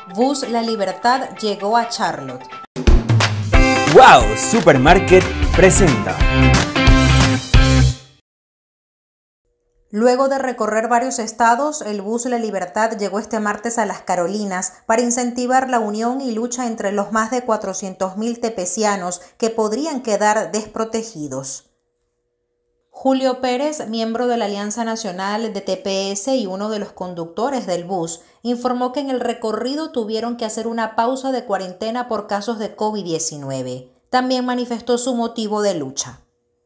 Bus La Libertad llegó a Charlotte. Wow Supermarket presenta. Luego de recorrer varios estados, el Bus La Libertad llegó este martes a Las Carolinas para incentivar la unión y lucha entre los más de 400.000 tepecianos que podrían quedar desprotegidos. Julio Pérez, miembro de la Alianza Nacional de TPS y uno de los conductores del bus, informó que en el recorrido tuvieron que hacer una pausa de cuarentena por casos de COVID-19. También manifestó su motivo de lucha.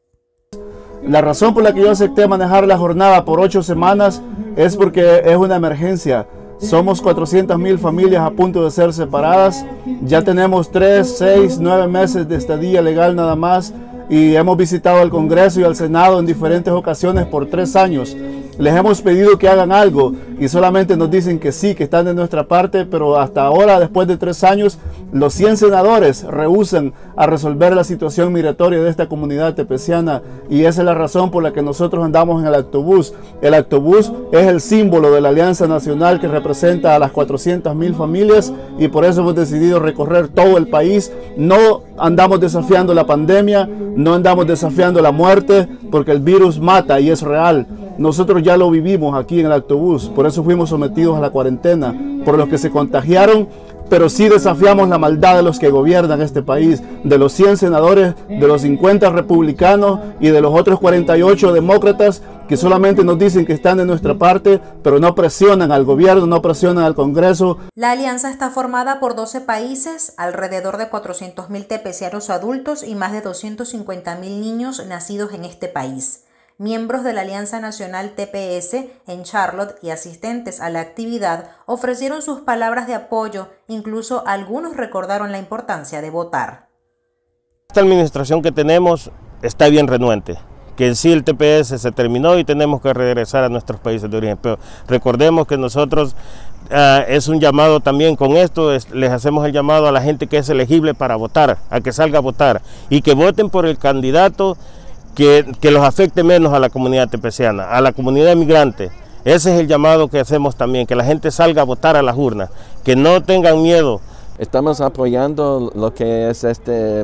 La razón por la que yo acepté manejar la jornada por 8 semanas es porque es una emergencia. Somos 400.000 familias a punto de ser separadas. Ya tenemos 3, 6, 9 meses de estadía legal nada más y hemos visitado al Congreso y al Senado en diferentes ocasiones por 3 años. Les hemos pedido que hagan algo y solamente nos dicen que sí, que están de nuestra parte, pero hasta ahora, después de 3 años, los 100 senadores rehúsan a resolver la situación migratoria de esta comunidad tepeciana y esa es la razón por la que nosotros andamos en el autobús. El autobús es el símbolo de la Alianza Nacional que representa a las 400.000 familias y por eso hemos decidido recorrer todo el país. No andamos desafiando la pandemia, no andamos desafiando la muerte, porque el virus mata y es real. Nosotros ya lo vivimos aquí en el autobús, por eso fuimos sometidos a la cuarentena, por los que se contagiaron, pero sí desafiamos la maldad de los que gobiernan este país, de los 100 senadores, de los 50 republicanos y de los otros 48 demócratas que solamente nos dicen que están de nuestra parte, pero no presionan al gobierno, no presionan al Congreso. La alianza está formada por 12 países, alrededor de 400.000 tepecianos adultos y más de 250.000 niños nacidos en este país. Miembros de la Alianza Nacional TPS en Charlotte y asistentes a la actividad ofrecieron sus palabras de apoyo, incluso algunos recordaron la importancia de votar. Esta administración que tenemos está bien renuente, que en sí el TPS se terminó y tenemos que regresar a nuestros países de origen, pero recordemos que nosotros es un llamado también con esto, les hacemos el llamado a la gente que es elegible para votar, a que salga a votar y que voten por el candidato que los afecte menos a la comunidad tepeciana, a la comunidad migrante. Ese es el llamado que hacemos también, que la gente salga a votar a las urnas, que no tengan miedo. Estamos apoyando lo que es este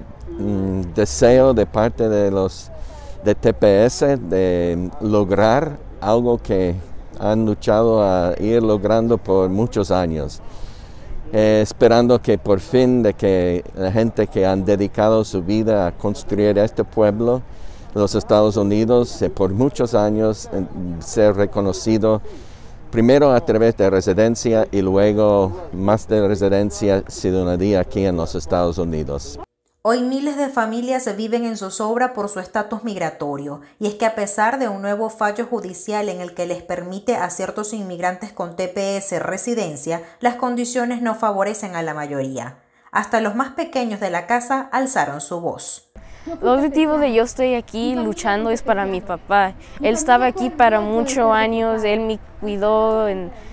deseo de parte de los de TPS de lograr algo que han luchado a ir logrando por muchos años. Esperando que por fin de que la gente que han dedicado su vida a construir este pueblo, los Estados Unidos, por muchos años ser reconocido primero a través de residencia y luego más de residencia, ciudadanía aquí en los Estados Unidos. Hoy miles de familias viven en zozobra por su estatus migratorio, y es que a pesar de un nuevo fallo judicial en el que les permite a ciertos inmigrantes con TPS residencia, las condiciones no favorecen a la mayoría. Hasta los más pequeños de la casa alzaron su voz. El objetivo de yo estoy aquí luchando es para mi papá. Él estaba aquí para muchos años, él me cuidó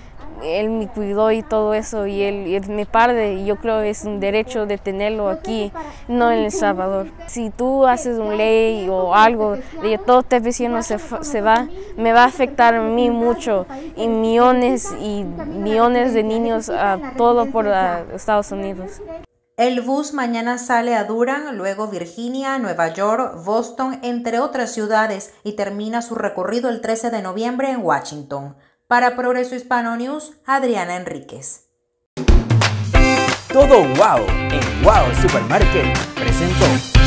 y todo eso, y él es mi padre, y yo creo que es un derecho de tenerlo aquí, no en El Salvador. Si tú haces una ley o algo, de todo tepeciano se va, me va a afectar a mí mucho, y millones de niños a todo por Estados Unidos. El bus mañana sale a Durham, luego Virginia, Nueva York, Boston, entre otras ciudades, y termina su recorrido el 13 de noviembre en Washington. Para Progreso Hispano News, Adriana Enríquez. Todo wow en Wow Supermarket presentó.